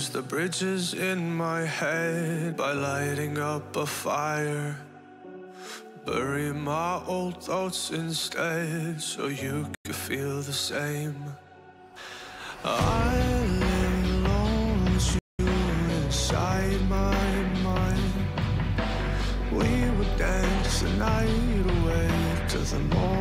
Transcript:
burns the bridges in my head by lighting up a fire. Bury my old thoughts instead so you could feel the same. I lay alone with you inside my mind. We would dance the night away to the morning.